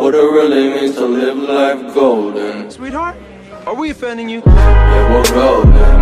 what it really means to live life golden. Sweetheart, are we offending you? Yeah, we're golden.